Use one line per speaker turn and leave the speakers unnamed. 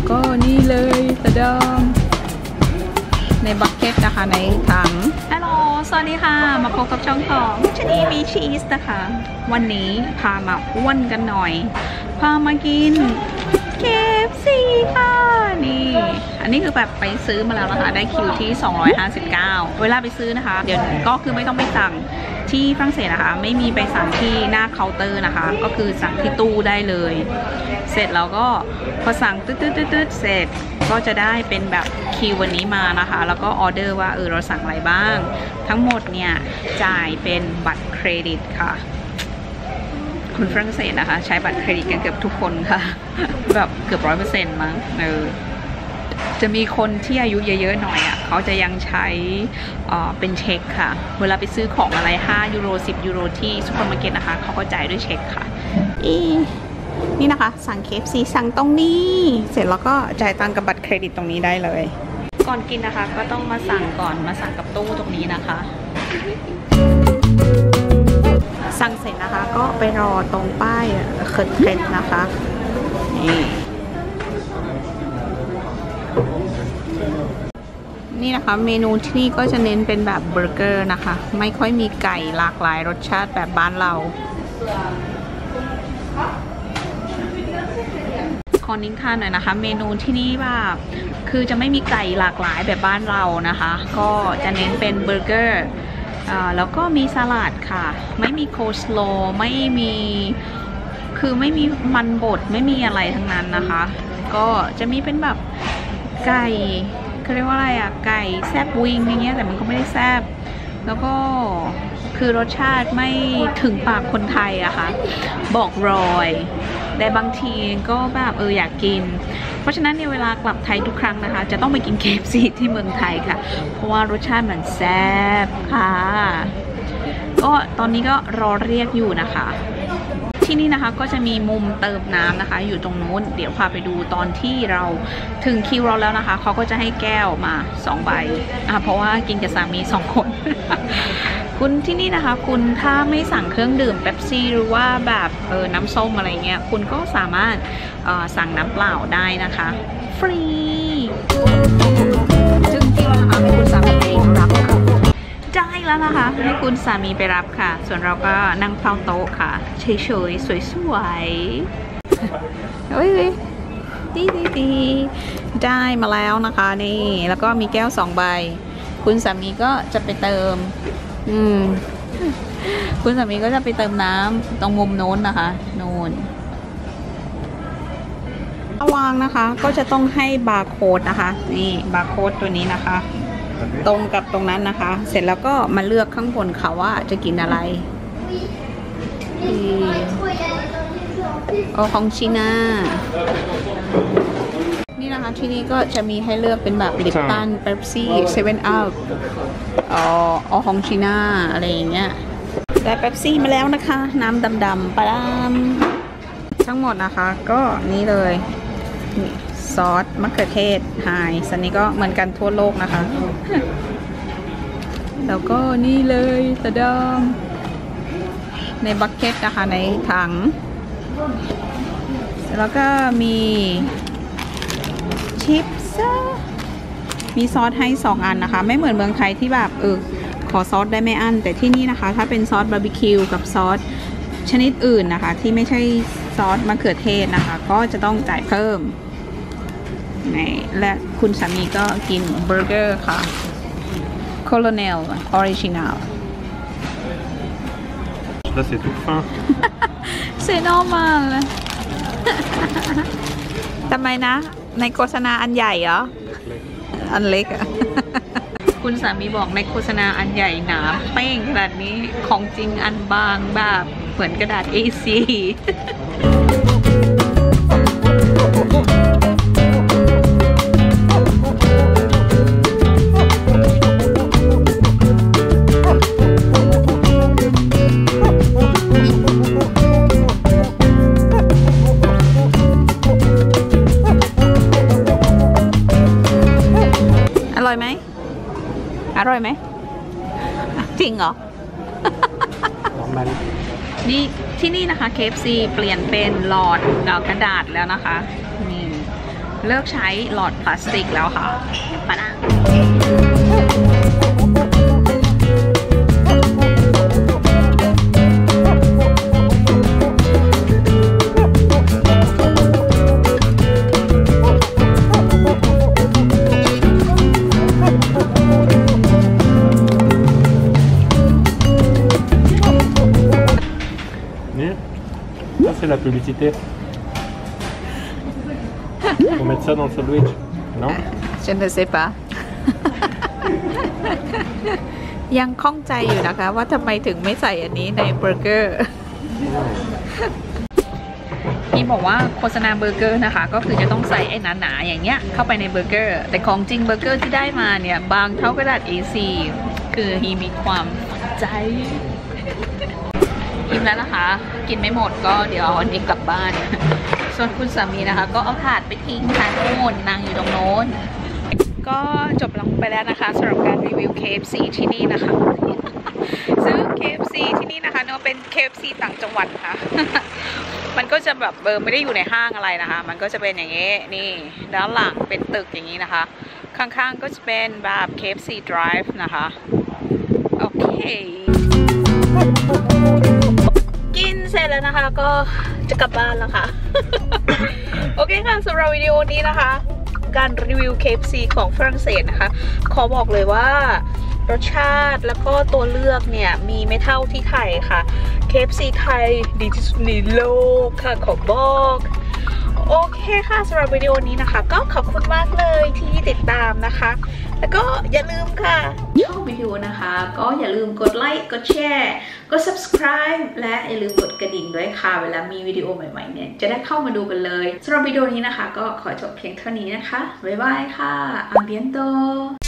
ก็นี่เลยตะดองในบักเก็ตนะคะในถังฮัลโหลสวัสดีค่ะมาพบกับช่องของชนีมีชีสนะคะวันนี้พามาอ้วนกันหน่อยพามากิน KFC ค่ะนี่อันนี้คือแบบไปซื้อมาแล้วนะคะได้คิวที่259เวลาไปซื้อนะคะเดี๋ยวก็คือไม่ต้องไปสั่งที่ฝรั่งเศสนะคะไม่มีไปสั่งที่หน้าเคาน์เตอร์นะคะก็คือสั่งที่ตู้ได้เลยเสร็จแล้วก็พอสั่งตืดเสร็จก็จะได้เป็นแบบคิววันนี้มานะคะแล้วก็ออเดอร์ว่าเราสั่งอะไรบ้างทั้งหมดเนี่ยจ่ายเป็นบัตรเครดิตค่ะคนฝรั่งเศสนะคะใช้บัตรเครดิตกันเกือบทุกคนค่ะแบบเกือบ100%มั้งจะมีคนที่อายุเยอะๆหน่อยอ่ะเขาจะยังใช้เป็นเช็คค่ะเวลาไปซื้อของอะไร5 ยูโร 10 ยูโรที่ซุปเปอร์มาร์เก็ตนะคะเขาก็จ่ายด้วยเช็คค่ะนี่นะคะสั่ง KFC สั่งตรงนี้เสร็จแล้วก็จ่ายตังกับบัตรเครดิตตรงนี้ได้เลยก่อนกินนะคะก็ต้องมาสั่งก่อนมาสั่งกับตู้ตรงนี้นะคะสั่งเสร็จนะคะก็ไปรอตรงป้ายเคิร์ดเทนนะคะนี่นะคะเมนูที่นี่ก็จะเน้นเป็นแบบเบอร์เกอร์นะคะไม่ค่อยมีไก่หลากหลายรสชาติแบบบ้านเราขอนิ้งทานหน่อยนะคะเมนูที่นี่แบบคือจะไม่มีไก่หลากหลายแบบบ้านเรานะคะก็จะเน้นเป็นเบอร์เกอร์แล้วก็มีสลัดค่ะไม่มีโคสโลไม่มีคือไม่มีมันบดไม่มีอะไรทั้งนั้นนะคะก็จะมีเป็นแบบไก่เขาเรียกว่าอะไรอะไก่แซบวิงอย่างเงี้ยแต่มันก็ไม่ได้แซบแล้วก็คือรสชาติไม่ถึงปากคนไทยอะค่ะบอกรอยแต่บางทีก็แบบอยากกินเพราะฉะนั้นในเวลากลับไทยทุกครั้งนะคะจะต้องไปกิน KFC ที่เมืองไทยค่ะเพราะว่ารสชาติมันแซ่บค่ะก็ตอนนี้ก็รอเรียกอยู่นะคะที่นี่นะคะก็จะมีมุมเติมน้ำนะคะอยู่ตรงนู้นเดี๋ยวพาไปดูตอนที่เราถึงคิวเราแล้วนะคะเขาก็จะให้แก้วมา2 ใบเพราะว่ากินกับสามี2 คน คุณที่นี่นะคะคุณถ้าไม่สั่งเครื่องดื่มเป๊ปซี่หรือว่าแบบน้ำส้มอะไรเงี้ยคุณก็สามารถสั่งน้ำเปล่าได้นะคะฟรีจึงที่เรานะคะให้คุณสามีไปรับค่ะได้แล้วนะคะให้คุณสามีไปรับค่ะส่วนเราก็นั่งเฝ้าโต๊ะค่ะเฉยๆสวยๆเฮ้ยดีได้มาแล้วนะคะนี่แล้วก็มีแก้ว2 ใบคุณสามีก็จะไปเติมคุณสามีก็จะไปเติมน้ำตรงมุมโน้นนะคะโน่นวางนะคะก็จะต้องให้บาร์โค้ดนะคะนี่บาร์โค้ดตัวนี้นะคะตรงกับตรงนั้นนะคะเสร็จแล้วก็มาเลือกข้างบนค่ะว่าจะกินอะไรของชิน่านี่นะคะที่นี่ก็จะมีให้เลือกเป็นแบบลิปตันเป๊ปซี่เซเว่นอัพของชิน่าอะไรอย่างเงี้ยได้เป๊ปซี่มาแล้วนะคะน้ำดำๆปลามทั้งหมดนะคะก็นี่เลยซอสมะเขือเทศไฮสันนี้ก็เหมือนกันทั่วโลกนะคะแล้วก็นี่เลยตะดองในบักเก็ตนะคะในถังแล้วก็มีชิปมีซอสให้2 อันนะคะไม่เหมือนเมืองไทยที่แบบขอซอสได้ไม่อั้นแต่ที่นี่นะคะถ้าเป็นซอสบาร์บีคิวกับซอสชนิดอื่นนะคะที่ไม่ใช่ซอสมะเขือเทศนะคะก็จะต้องจ่ายเพิ่มและคุณสามีก็กินเบอร์เกอร์ค่ะ Colonel Original
Là c'est tout fin
C'est normal ทำไมนะในโฆษณาอันใหญ่เหรออันเล็กอะคุณสามีบอกในโฆษณาอันใหญ่หนาเป้งขนาดนี้ของจริงอันบางแบบเหมือนกระดาษ A4 อร่อยไหมจริงเหรอ นี่ที่นี่นะคะ KFC เปลี่ยนเป็นหลอดกระดาษแล้วนะคะนี่เลิกใช้หลอดพลาสติกแล้วค่ะปะนะ
Ça c'est la publicité. Faut mettre ça dans le sandwich, non?
Je ne sais pas ยังข้องใจอยู่นะคะว่าทำไมถึงไม่ใส่อันนี้ในเบอร์เกอร์พี่บอกว่าโฆษณาเบอร์เกอร์นะคะก็คือจะต้องใส่ไอ้หนาๆอย่างเงี้ยเข้าไปในเบอร์เกอร์แต่ของจริงเบอร์เกอร์ที่ได้มาเนี่ยบางเท่ากระดาษ A4 คือฮีมีความใจอิ่มแล้วนะคะกินไม่หมดก็เดี๋ยวเอาอันนี้กลับบ้านส่วนคุณสามีนะคะก็เอาถาดไปทิ้งทางโน้นนางอยู่ตรงโน้นก็จบลงไปแล้วนะคะสำหรับการรีวิว KFC ที่นี่นะคะซึ่ง KFC ที่นี่นะคะเนาะเป็น KFC ต่างจังหวัดค่ะ มันก็จะแบบไม่ได้อยู่ในห้างอะไรนะคะมันก็จะเป็นอย่างนี้นี่ด้านหลังเป็นตึกอย่างนี้นะคะข้างๆก็จะเป็นแบบ KFC Drive นะคะโอเคกินเสร็จแล้วนะคะก็จะกลับบ้านแล้วค่ะ โอเคค่ะสำหรับวิดีโอนี้นะคะการรีวิว KFC ของฝรั่งเศสนะคะขอบอกเลยว่ารสชาติแล้วก็ตัวเลือกเนี่ยมีไม่เท่าที่ไทยค่ะ KFC ไทยดีที่สุดในโลกค่ะขอบอกโอเคค่ะสำหรับวิดีโอนี้นะคะก็ขอบคุณมากเลยที่ติดตามนะคะแล้วก็อย่าลืมค่ะชอบวิดีโอนะคะก็อย่าลืมกดไลค์กดแชร์กด subscribe และอย่าลืมกดกระดิ่งด้วยค่ะเวลามีวิดีโอใหม่ๆเนี่ยจะได้เข้ามาดูกันเลยสำหรับวิดีโอนี้นะคะก็ขอจบเพียงเท่านี้นะคะบ๊ายบายค่ะ a bientôt